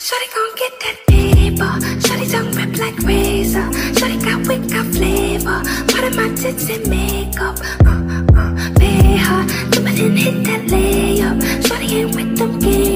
Shawty gon' get that paper. Shawty tongue rip like razor. Shawty got wit, got flavor. Part of my tits and makeup. Pay her, jump in, hit that later.